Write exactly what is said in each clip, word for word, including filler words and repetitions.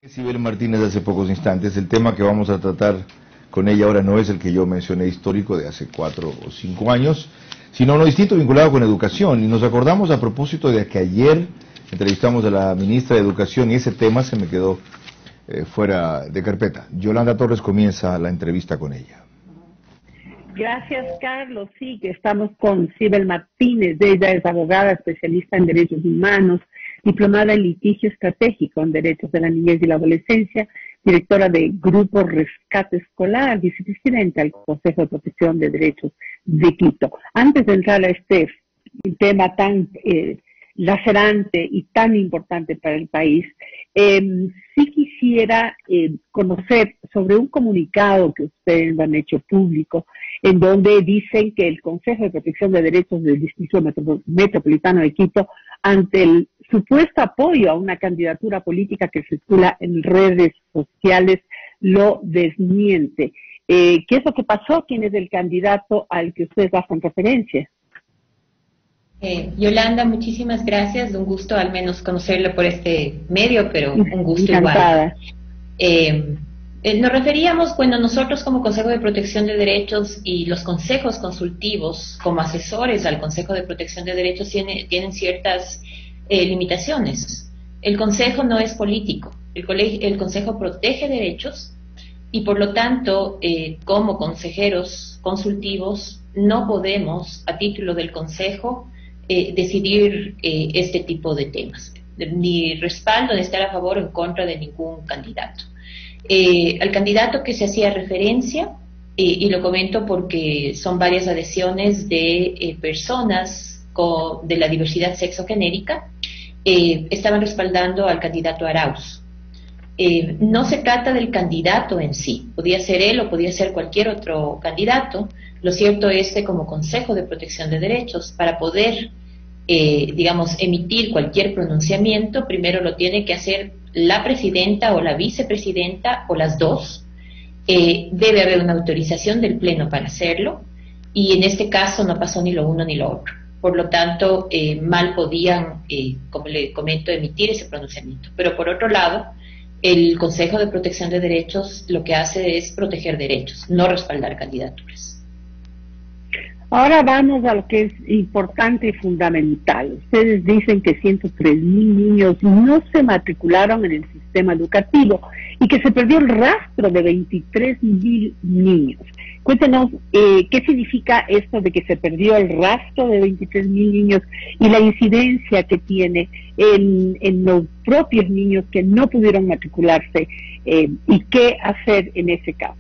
Sibel Martínez hace pocos instantes. El tema que vamos a tratar con ella ahora no es el que yo mencioné histórico de hace cuatro o cinco años, sino uno distinto vinculado con educación. Y nos acordamos a propósito de que ayer entrevistamos a la ministra de Educación y ese tema se me quedó eh, fuera de carpeta. Yolanda Torres comienza la entrevista con ella. Gracias, Carlos. Sí, que estamos con Sibel Martínez. Ella es abogada especialista en derechos humanos, diplomada en litigio estratégico en derechos de la niñez y la adolescencia, directora de Grupo Rescate Escolar, vicepresidenta del Consejo de Protección de Derechos de Quito. Antes de entrar a este tema tan eh, lacerante y tan importante para el país, eh, sí quisiera eh, conocer sobre un comunicado que ustedes han hecho público, en donde dicen que el Consejo de Protección de Derechos del Distrito Metropolitano de Quito, ante el supuesto apoyo a una candidatura política que circula en redes sociales, lo desmiente. Eh, ¿Qué es lo que pasó? ¿Quién es el candidato al que ustedes hacen referencia? Eh, Yolanda, muchísimas gracias. Un gusto al menos conocerla por este medio, pero un gusto Encantada. igual. Eh, eh, nos referíamos, bueno, nosotros como Consejo de Protección de Derechos y los consejos consultivos como asesores al Consejo de Protección de Derechos tiene, tienen ciertas eh, limitaciones. El Consejo no es político, el, colegio, el Consejo protege derechos y por lo tanto, eh, como consejeros consultivos, no podemos, a título del Consejo, Eh, decidir eh, este tipo de temas, ni respaldo ni estar a favor o en contra de ningún candidato. Eh, al candidato que se hacía referencia, eh, y lo comento porque son varias adhesiones de eh, personas con, de la diversidad sexogenérica, eh, estaban respaldando al candidato Arauz. Eh, no se trata del candidato en sí, podía ser él o podía ser cualquier otro candidato. Lo cierto es que como Consejo de Protección de Derechos, para poder, eh, digamos, emitir cualquier pronunciamiento, primero lo tiene que hacer la presidenta o la vicepresidenta o las dos. Eh, debe haber una autorización del Pleno para hacerlo y en este caso no pasó ni lo uno ni lo otro. Por lo tanto, eh, mal podían, eh, como le comento, emitir ese pronunciamiento. Pero por otro lado, el Consejo de Protección de Derechos lo que hace es proteger derechos, no respaldar candidaturas. Ahora vamos a lo que es importante y fundamental. Ustedes dicen que ciento tres mil niños no se matricularon en el sistema educativo y que se perdió el rastro de veintitrés mil niños. Cuéntenos eh, qué significa esto de que se perdió el rastro de veintitrés mil niños y la incidencia que tiene en, en los propios niños que no pudieron matricularse eh, y qué hacer en ese caso.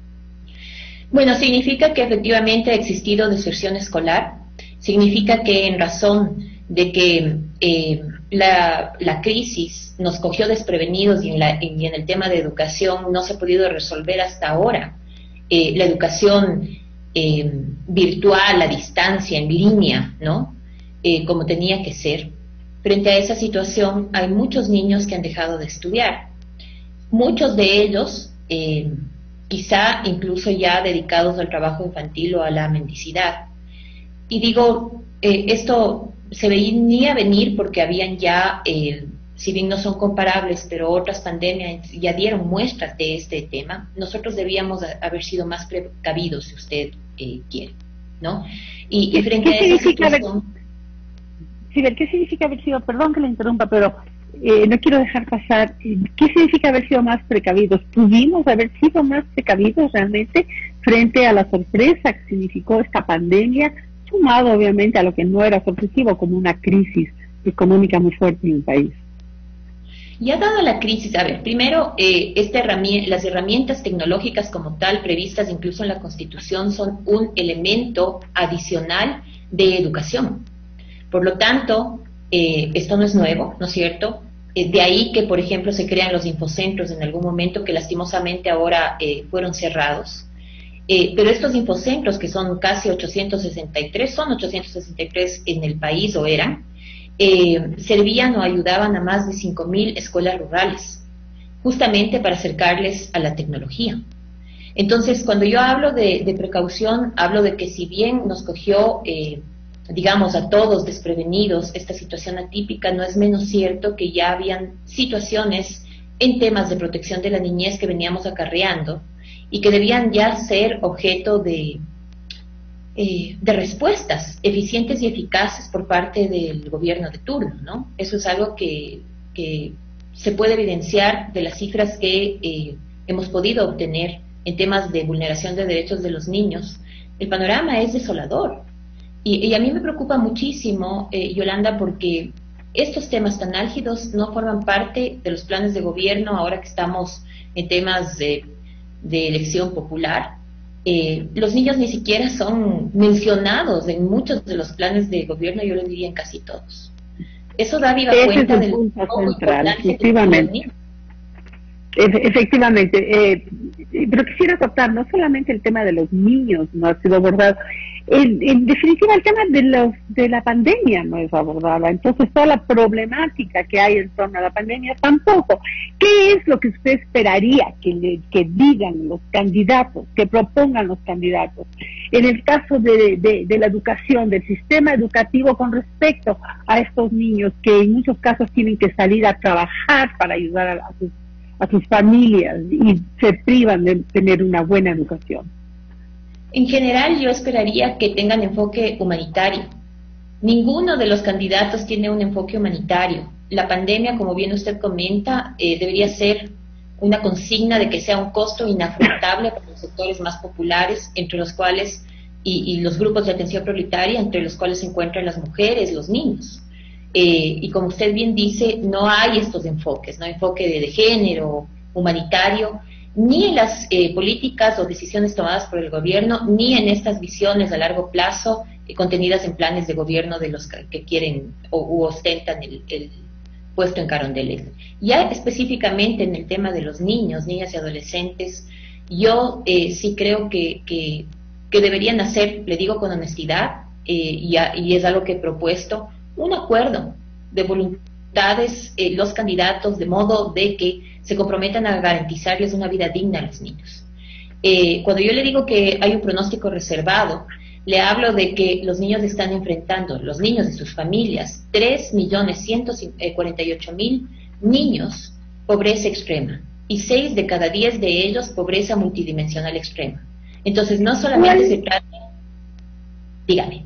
Bueno, significa que efectivamente ha existido deserción escolar, significa que en razón de que eh, la, la crisis nos cogió desprevenidos y en, la, y en el tema de educación no se ha podido resolver hasta ahora, eh, la educación eh, virtual, a distancia, en línea, ¿no? Eh, como tenía que ser. Frente a esa situación hay muchos niños que han dejado de estudiar, muchos de ellos eh, quizá incluso ya dedicados al trabajo infantil o a la mendicidad. Y digo, eh, esto se venía a venir porque habían ya, eh, si bien no son comparables, pero otras pandemias ya dieron muestras de este tema. Nosotros debíamos haber sido más precavidos, si usted eh, quiere, ¿no? Y, y frente a esa situación... Sí, ¿qué significa haber sido, perdón que le interrumpa, pero eh, no quiero dejar pasar, ¿qué significa haber sido más precavidos? ¿Pudimos haber sido más precavidos realmente frente a la sorpresa que significó esta pandemia, sumado obviamente a lo que no era sorpresivo como una crisis económica muy fuerte en el país? Ya dado la crisis, a ver, primero, eh, esta herramienta, las herramientas tecnológicas como tal, previstas incluso en la Constitución, son un elemento adicional de educación. Por lo tanto, eh, esto no es nuevo, ¿no es cierto? Eh, de ahí que, por ejemplo, se crean los infocentros en algún momento que lastimosamente ahora eh, fueron cerrados. Eh, pero estos infocentros, que son casi ochocientos sesenta y tres, son ochocientos sesenta y tres en el país o eran, eh, servían o ayudaban a más de cinco mil escuelas rurales, justamente para acercarles a la tecnología. Entonces, cuando yo hablo de, de precaución, hablo de que si bien nos cogió... Eh, digamos, a todos desprevenidos esta situación atípica, no es menos cierto que ya habían situaciones en temas de protección de la niñez que veníamos acarreando y que debían ya ser objeto de, eh, de respuestas eficientes y eficaces por parte del gobierno de turno, ¿no? Eso es algo que, que se puede evidenciar de las cifras que eh, hemos podido obtener en temas de vulneración de derechos de los niños. El panorama es desolador. Y, y a mí me preocupa muchísimo, eh, Yolanda, porque estos temas tan álgidos no forman parte de los planes de gobierno ahora que estamos en temas de, de elección popular. Eh, los niños ni siquiera son mencionados en muchos de los planes de gobierno, yo les diría en casi todos. Eso da viva Ese cuenta es el del punto poco central, importancia efectivamente. que tienen. Efectivamente, eh, pero quisiera acotar no solamente el tema de los niños no ha sido abordado, en, en definitiva el tema de los de la pandemia no es abordada, entonces toda la problemática que hay en torno a la pandemia tampoco. ¿Qué es lo que usted esperaría que, le, que digan los candidatos, que propongan los candidatos? En el caso de, de, de la educación, del sistema educativo con respecto a estos niños que en muchos casos tienen que salir a trabajar para ayudar a, a sus a sus familias y se privan de tener una buena educación. En general, yo esperaría que tengan enfoque humanitario. Ninguno de los candidatos tiene un enfoque humanitario. La pandemia, como bien usted comenta, eh, debería ser una consigna de que sea un costo inafrontable para los sectores más populares, entre los cuales, y, y los grupos de atención prioritaria, entre los cuales se encuentran las mujeres, los niños. Eh, y como usted bien dice, no hay estos enfoques, no hay enfoque de, de género, humanitario, ni en las eh, políticas o decisiones tomadas por el gobierno, ni en estas visiones a largo plazo eh, contenidas en planes de gobierno de los que, que quieren o u ostentan el, el puesto en Carondelet. Ya específicamente en el tema de los niños, niñas y adolescentes, yo eh, sí creo que, que, que deberían hacer, le digo con honestidad, eh, y, a, y es algo que he propuesto, un acuerdo de voluntades, eh, los candidatos, de modo de que se comprometan a garantizarles una vida digna a los niños. Eh, cuando yo le digo que hay un pronóstico reservado, le hablo de que los niños están enfrentando, los niños y sus familias, tres millones ciento cuarenta y ocho mil niños, pobreza extrema, y seis de cada diez de ellos, pobreza multidimensional extrema. Entonces, no solamente se trata... Dígame.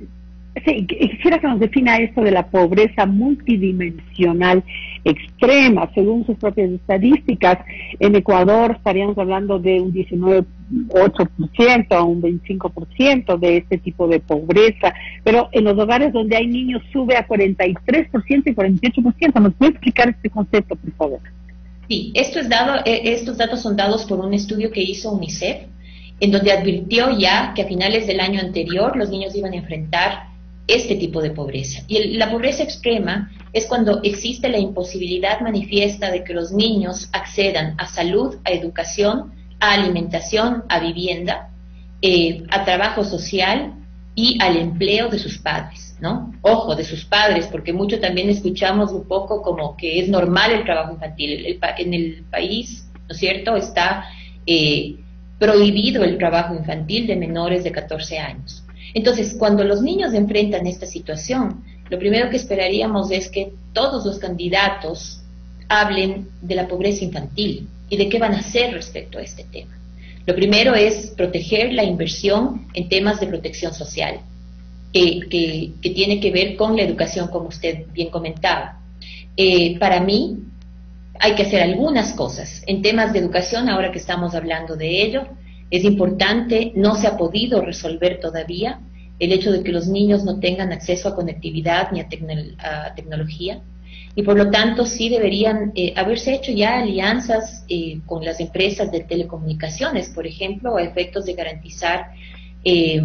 Sí, quisiera que nos defina esto de la pobreza multidimensional extrema. Según sus propias estadísticas, en Ecuador estaríamos hablando de un diecinueve coma ocho por ciento a un veinticinco por ciento de este tipo de pobreza, pero en los hogares donde hay niños sube a cuarenta y tres por ciento y cuarenta y ocho por ciento. ¿Nos puede explicar este concepto, por favor? Sí, esto es dado, estos datos son dados por un estudio que hizo UNICEF, en donde advirtió ya que a finales del año anterior los niños iban a enfrentar este tipo de pobreza. Y el, la pobreza extrema es cuando existe la imposibilidad manifiesta de que los niños accedan a salud, a educación, a alimentación, a vivienda, eh, a trabajo social y al empleo de sus padres, ¿no? Ojo, de sus padres, porque mucho también escuchamos un poco como que es normal el trabajo infantil. El, el, en el país, ¿no es cierto?, está eh, prohibido el trabajo infantil de menores de catorce años. Entonces, cuando los niños enfrentan esta situación, lo primero que esperaríamos es que todos los candidatos hablen de la pobreza infantil y de qué van a hacer respecto a este tema. Lo primero es proteger la inversión en temas de protección social, eh, que, que tiene que ver con la educación, como usted bien comentaba. Eh, para mí, hay que hacer algunas cosas. En temas de educación, ahora que estamos hablando de ello, es importante, no se ha podido resolver todavía el hecho de que los niños no tengan acceso a conectividad ni a, tecno, a tecnología, y por lo tanto sí deberían eh, haberse hecho ya alianzas eh, con las empresas de telecomunicaciones, por ejemplo, a efectos de garantizar eh,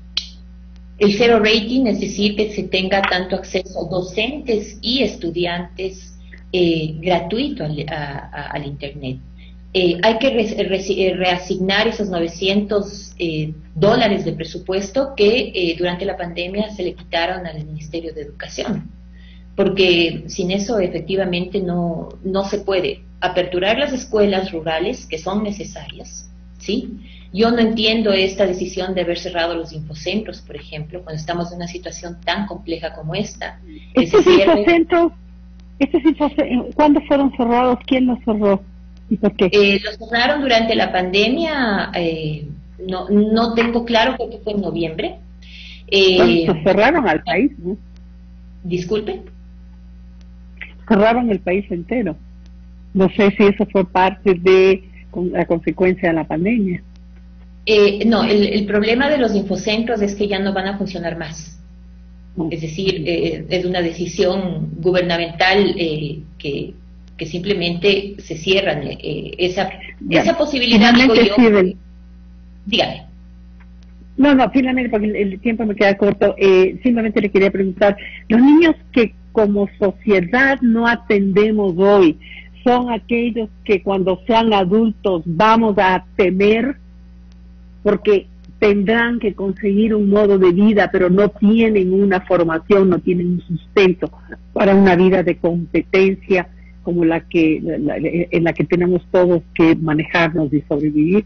el cero rating, es decir, que se tenga tanto acceso a docentes y estudiantes eh, gratuito al, a, a, al Internet. Eh, hay que re, re, reasignar esos novecientos eh, dólares de presupuesto que eh, durante la pandemia se le quitaron al Ministerio de Educación, porque sin eso efectivamente no, no se puede aperturar las escuelas rurales que son necesarias, ¿sí? Yo no entiendo esta decisión de haber cerrado los infocentros, por ejemplo, cuando estamos en una situación tan compleja como esta. Estos infocentros, ¿Estos infocentros, cuándo fueron cerrados? ¿Quién los cerró? ¿Y por qué? Eh, los cerraron durante la pandemia, eh, no, no tengo claro, creo que fue en noviembre. Eh, Bueno, pues cerraron al país, ¿no? Disculpe. Cerraron el país entero. No sé si eso fue parte de con, la consecuencia de la pandemia. Eh, no, el, el problema de los infocentros es que ya no van a funcionar más. Es decir, eh, es una decisión gubernamental eh, que, que simplemente se cierran. Eh, esa, esa posibilidad, digo yo. Sirven. Dígame. No, no, finalmente, porque el, el tiempo me queda corto, eh, simplemente le quería preguntar, los niños que como sociedad no atendemos hoy, ¿son aquellos que cuando sean adultos vamos a temer porque tendrán que conseguir un modo de vida, pero no tienen una formación, no tienen un sustento para una vida de competencia como la que la, en la que tenemos todos que manejarnos y sobrevivir?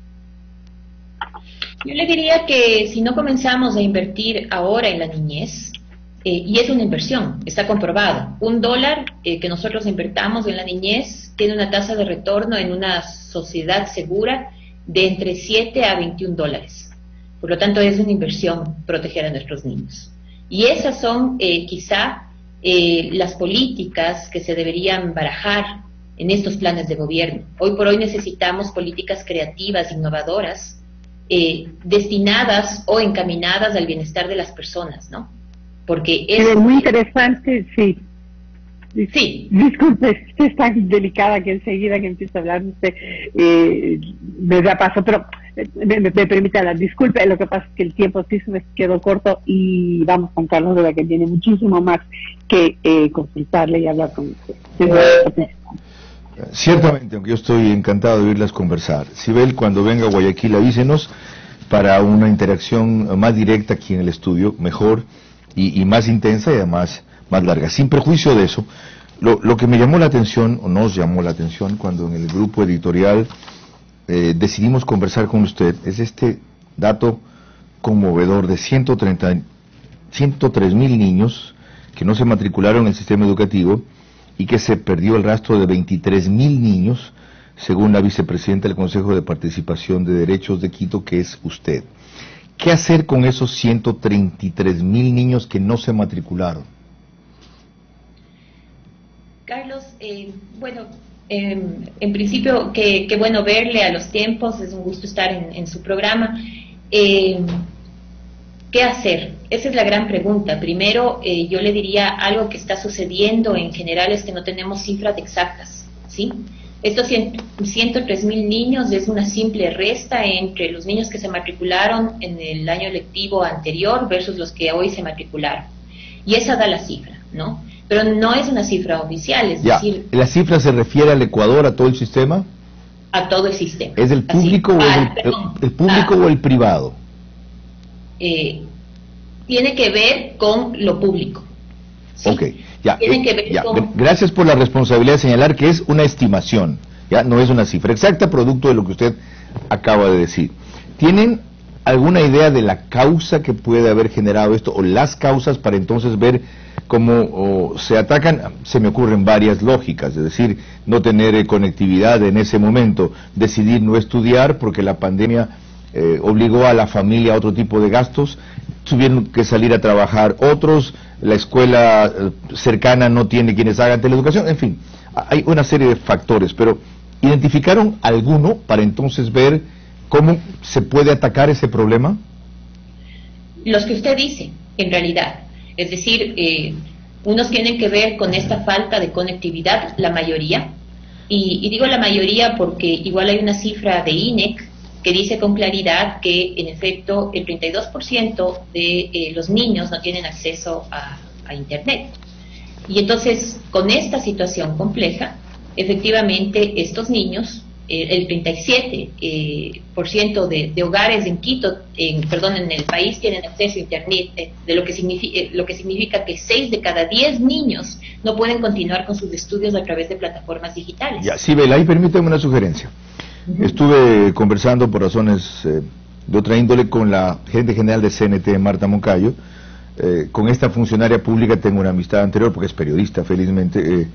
Yo le diría que si no comenzamos a invertir ahora en la niñez, eh, y es una inversión, está comprobado, un dólar eh, que nosotros invertamos en la niñez tiene una tasa de retorno en una sociedad segura de entre siete a veintiún dólares. Por lo tanto, es una inversión proteger a nuestros niños. Y esas son eh, quizá eh, las políticas que se deberían barajar en estos planes de gobierno. Hoy por hoy necesitamos políticas creativas, innovadoras, eh, destinadas o encaminadas al bienestar de las personas, ¿no? Porque es... Es muy interesante, sí. Sí. Disculpe, es tan delicada que enseguida que empieza a hablar usted eh, me da paso, pero me, me, me permite hablar. Disculpe, lo que pasa es que el tiempo sí se me quedó corto y vamos con Carlos de la que tiene muchísimo más que eh, consultarle y hablar con usted. Ciertamente, aunque yo estoy encantado de oírlas conversar. Sibel, cuando venga a Guayaquil, avísenos para una interacción más directa aquí en el estudio, mejor y, y más intensa y además más larga. Sin perjuicio de eso, lo, lo que me llamó la atención, o nos llamó la atención, cuando en el grupo editorial eh, decidimos conversar con usted, es este dato conmovedor de ciento treinta, ciento tres mil niños que no se matricularon en el sistema educativo y que se perdió el rastro de veintitrés mil niños, según la vicepresidenta del Consejo de Participación de Derechos de Quito, que es usted. ¿Qué hacer con esos ciento treinta y tres mil niños que no se matricularon? Carlos, eh, bueno, eh, en principio, qué que bueno verle a los tiempos, es un gusto estar en, en su programa. Eh, ¿Qué hacer? Esa es la gran pregunta. Primero, eh, yo le diría algo que está sucediendo en general es que no tenemos cifras exactas, ¿sí? Estos ciento tres mil niños es una simple resta entre los niños que se matricularon en el año lectivo anterior versus los que hoy se matricularon. Y esa da la cifra, ¿no? Pero no es una cifra oficial, es ya, decir... ¿la cifra se refiere al Ecuador, a todo el sistema? A todo el sistema. ¿Es el público, Así, o, ah, el, perdón, el público ah, o el privado? Eh, tiene que ver con lo público. ¿Sí? Ok, ya, Tiene eh, que ver ya. con... Gracias por la responsabilidad de señalar que es una estimación, ya no es una cifra exacta, producto de lo que usted acaba de decir. ¿Tienen alguna idea de la causa que puede haber generado esto, o las causas, para entonces ver cómo o, se atacan? Se me ocurren varias lógicas, es decir, no tener eh, conectividad en ese momento, decidir no estudiar porque la pandemia eh, obligó a la familia a otro tipo de gastos, tuvieron que salir a trabajar otros, la escuela eh, cercana no tiene quienes hagan teleeducación, en fin, hay una serie de factores, pero ¿identificaron alguno para entonces ver cómo se puede atacar ese problema? Los que usted dice, en realidad. Es decir, eh, unos tienen que ver con esta falta de conectividad, la mayoría, y, y digo la mayoría porque igual hay una cifra de I N E C que dice con claridad que en efecto el treinta y dos por ciento de eh, los niños no tienen acceso a, a Internet. Y entonces, con esta situación compleja, efectivamente estos niños, eh, el treinta y siete por ciento de, de hogares en Quito, en, perdón, en el país tienen acceso a Internet, eh, de lo que, significa, eh, lo que significa que seis de cada diez niños no pueden continuar con sus estudios a través de plataformas digitales. Ya, Sibel, ahí permíteme una sugerencia. Uh-huh. Estuve conversando por razones eh, de otra índole con la gerente general de C N T, Marta Moncayo. Eh, con esta funcionaria pública tengo una amistad anterior porque es periodista, felizmente. Eh,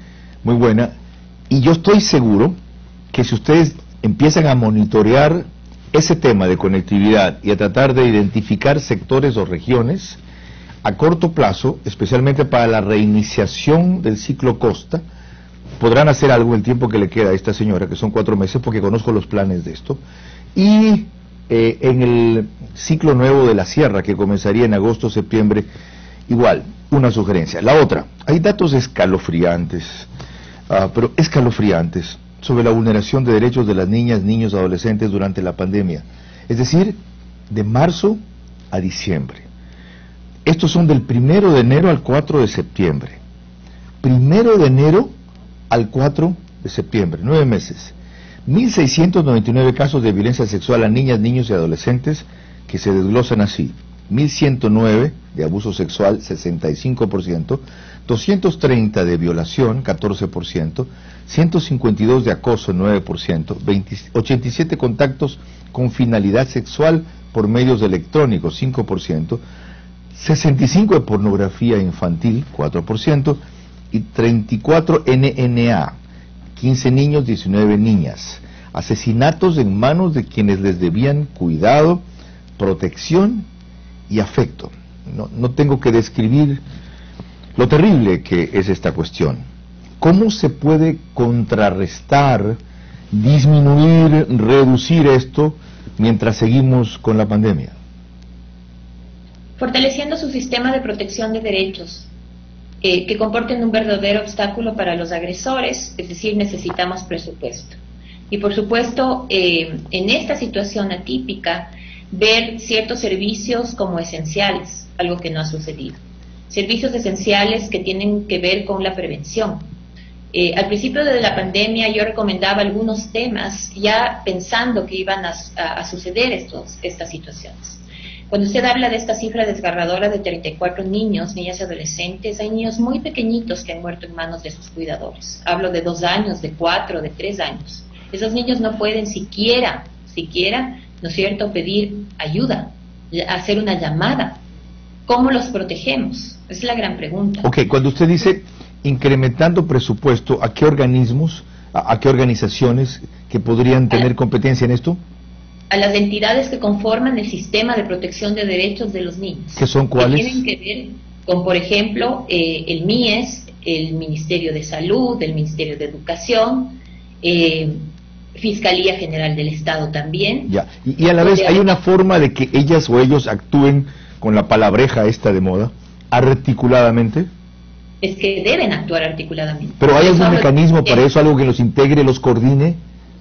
muy buena, y yo estoy seguro que si ustedes empiezan a monitorear ese tema de conectividad y a tratar de identificar sectores o regiones, a corto plazo, especialmente para la reiniciación del ciclo Costa, podrán hacer algo en el tiempo que le queda a esta señora, que son cuatro meses, porque conozco los planes de esto, y eh, en el ciclo nuevo de la Sierra, que comenzaría en agosto, septiembre, igual, una sugerencia. La otra, hay datos escalofriantes, uh, pero escalofriantes, sobre la vulneración de derechos de las niñas, niños, adolescentes durante la pandemia. Es decir, de marzo a diciembre. Estos son del primero de enero al cuatro de septiembre. Primero de enero al cuatro de septiembre, nueve meses. mil seiscientos noventa y nueve casos de violencia sexual a niñas, niños y adolescentes que se desglosan así. mil ciento nueve de abuso sexual, sesenta y cinco por ciento, doscientos treinta de violación, catorce por ciento, ciento cincuenta y dos de acoso, nueve por ciento, veinte, ochenta y siete contactos con finalidad sexual por medios electrónicos, cinco por ciento, sesenta y cinco de pornografía infantil, cuatro por ciento, y treinta y cuatro N N A, quince niños, diecinueve niñas, asesinatos en manos de quienes les debían cuidado, protección y afecto. No, no tengo que describir lo terrible que es esta cuestión. ¿Cómo se puede contrarrestar, disminuir, reducir esto mientras seguimos con la pandemia? Fortaleciendo su sistema de protección de derechos, eh, que comporten un verdadero obstáculo para los agresores, es decir, necesitamos presupuesto. Y por supuesto, eh, en esta situación atípica, ver ciertos servicios como esenciales, algo que no ha sucedido. Servicios esenciales que tienen que ver con la prevención. Eh, al principio de la pandemia yo recomendaba algunos temas ya pensando que iban a, a, a suceder estos, estas situaciones. Cuando usted habla de esta cifra desgarradora de treinta y cuatro niños, niñas y adolescentes, hay niños muy pequeñitos que han muerto en manos de sus cuidadores. Hablo de dos años, de cuatro, de tres años. Esos niños no pueden siquiera, siquiera, ¿no es cierto?, pedir ayuda, hacer una llamada. ¿Cómo los protegemos? Es la gran pregunta. Ok, cuando usted dice incrementando presupuesto, ¿a qué organismos, a, a qué organizaciones que podrían tener a, competencia en esto? A las entidades que conforman el sistema de protección de derechos de los niños. ¿Qué son cuáles? Que tienen que ver con, por ejemplo, eh, el M I E S, el Ministerio de Salud, el Ministerio de Educación, eh, Fiscalía General del Estado también. Ya, y, y a la vez hay una forma de que ellas o ellos actúen con la palabreja esta de moda, articuladamente. Es que deben actuar articuladamente. ¿Pero hay algún mecanismo para eso, algo que los integre, los coordine?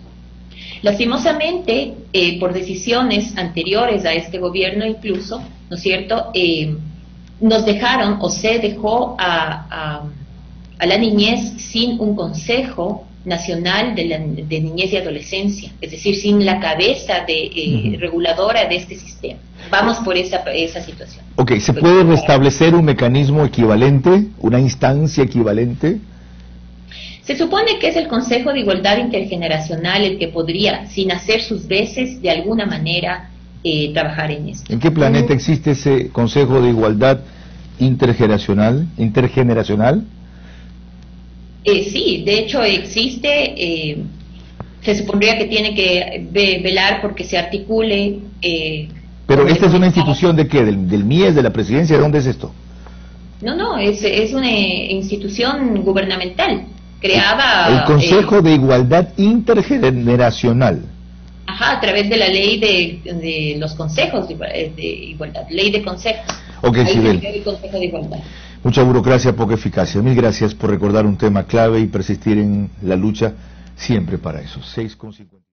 Lastimosamente, eh, por decisiones anteriores a este gobierno incluso, ¿no es cierto?, eh, nos dejaron o se dejó a, a, a la niñez sin un Consejo Nacional de, la, de Niñez y Adolescencia, es decir, sin la cabeza de, eh, uh-huh. reguladora de este sistema. Vamos por esa, esa situación. Ok, ¿se puede restablecer un mecanismo equivalente, una instancia equivalente? Se supone que es el Consejo de Igualdad Intergeneracional el que podría, sin hacer sus veces, de alguna manera eh, trabajar en esto. ¿En qué planeta uh-huh. existe ese Consejo de Igualdad Intergeneracional? intergeneracional? Eh, sí, de hecho existe, eh, se supondría que tiene que ve, velar porque se articule. Eh, Pero esta es una institución de qué, del, del M I E S, de la presidencia, ¿de dónde es esto? No, no, es, es una institución gubernamental, creada... El Consejo eh, de Igualdad Intergeneracional. Ajá, a través de la ley de, de los consejos de, de igualdad, ley de consejos. Ok, Sibel. El Consejo de Igualdad. Mucha burocracia, poca eficacia. Mil gracias por recordar un tema clave y persistir en la lucha siempre para eso. seis con cincuenta